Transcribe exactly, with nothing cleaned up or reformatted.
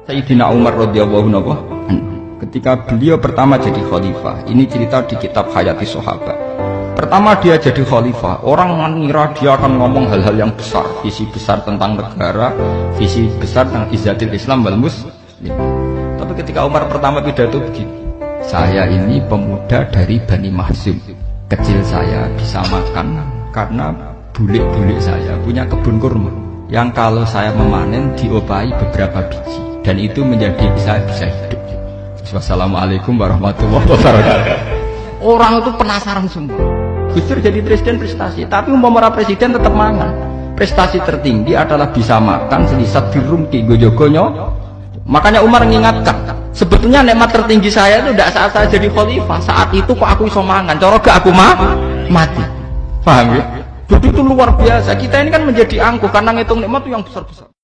Sayyidina Umar radhiyallahu anhu ketika beliau pertama jadi khalifah, ini cerita di kitab Hayati Sahabat. Pertama dia jadi khalifah, orang mengira dia akan ngomong hal-hal yang besar, visi besar tentang negara, visi besar tentang izzatil Islam wal muslim. Tapi ketika Umar pertama pidato begini, saya ini pemuda dari Bani Mahzum, kecil saya bisa makan karena bulik-bulik saya punya kebun kurma yang kalau saya memanen diopahi beberapa biji, dan itu menjadi bisa bisa hidup. Wassalamualaikum warahmatullahi wabarakatuh. Orang itu penasaran semua. Gus Dur jadi presiden prestasi, tapi umpama presiden tetap mangan. Prestasi tertinggi adalah bisa makan selisat dirumki gojogonyo. Makanya Umar mengingatkan, sebetulnya nikmat tertinggi saya itu tidak saat saya jadi khalifah. Saat itu kok aku iso mangan, cara gak aku mah mati. Paham ya? Jadi itu luar biasa. Kita ini kan menjadi angkuh karena ngitung nikmat itu yang besar-besar.